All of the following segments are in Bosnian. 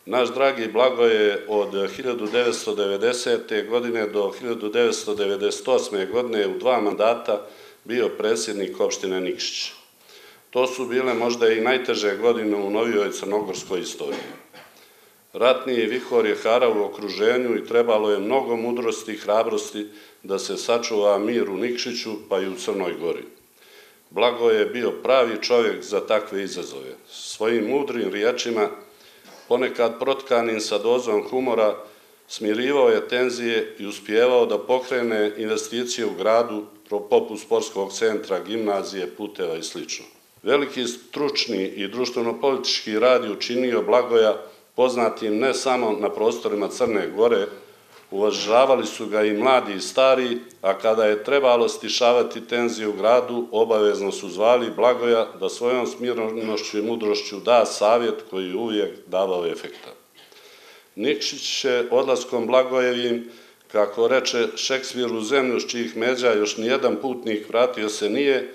Naš dragi Blagoje je od 1990. godine do 1998. godine u 2 mandata bio predsjednik opštine Nikšić. To su bile možda i najteže godine u novijoj crnogorskoj istoriji. Ratni vihor je harao u okruženju i trebalo je mnogo mudrosti i hrabrosti da se sačuva mir u Nikšiću pa i u Crnoj Gori. Blagoje je bio pravi čovjek za takve izazove. Svojim mudrim riječima, ponekad protkanim sa dozom humora, smirivao je tenzije i uspijevao da pokrene investicije u gradu poput sportskog centra, gimnazije, puteva i sl. Veliki stručni i društveno-politički rad je učinio Blagoja poznatim ne samo na prostorima Crne Gore, uvažavali su ga i mladi i stari, a kada je trebalo stišavati tenzije u gradu, obavezno su zvali Blagoja da svojom smirnošću i mudrošću da savjet koji je uvijek davao efekta. Nikšić će odlaskom Blagojevim, kako reče Šekspir, u zemlju s čijih međa još nijedan putnik vratio se nije,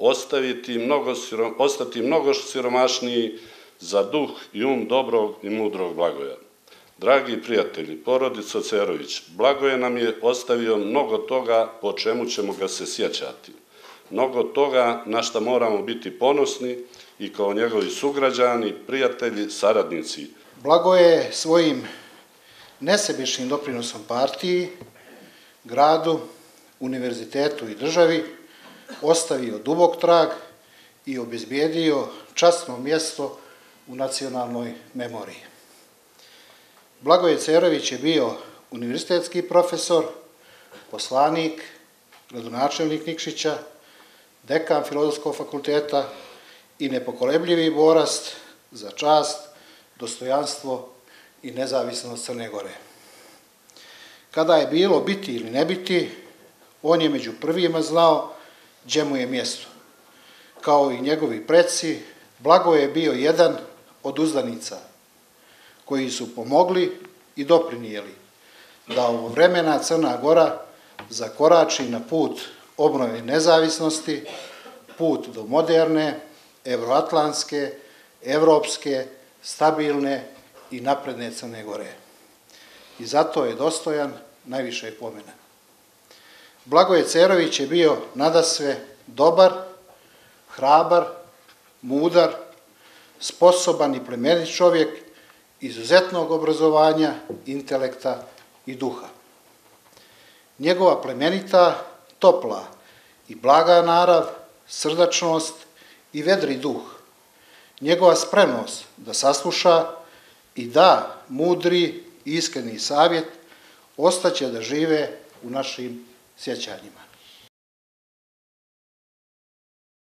ostati mnogo siromašniji za duh i dobrog i mudrog Blagoja. Dragi prijatelji, porodico Cerović, Blagoje nam je ostavio mnogo toga po čemu ćemo ga se sjećati. Mnogo toga na šta moramo biti ponosni i kao njegovi sugrađani, prijatelji, saradnici. Blagoje je svojim nesebičnim doprinosom partiji, gradu, univerzitetu i državi ostavio dubok trag i obezbijedio časno mjesto u nacionalnoj memoriji. Blagoje Cerović je bio univerzitetski profesor, poslanik, gradonačelnik Nikšića, dekan Filozofskog fakulteta i nepokolebljivi borac za čast, dostojanstvo i nezavisnost Crne Gore. Kada je bilo biti ili ne biti, on je među prvima znao gdje mu je mjesto. Kao i njegovi preci, Blagoje je bio jedan od uzdanica koji su pomogli i doprinijeli da ovo vremena Crna Gora zakorači na put obnove nezavisnosti, put do moderne, evroatlantske, evropske, stabilne i napredne Crne Gore. I zato je dostojan najviše pomena. Blagoje Cerović je bio nadasve dobar, hrabar, mudar, sposoban i plemenit čovjek, izuzetnog obrazovanja, intelekta i duha. Njegova plemenita, topla i blaga narav, srdačnost i vedri duh, njegova spremnost da sasluša i da mudri i iskreni savjet ostaće da žive u našim sjećanjima.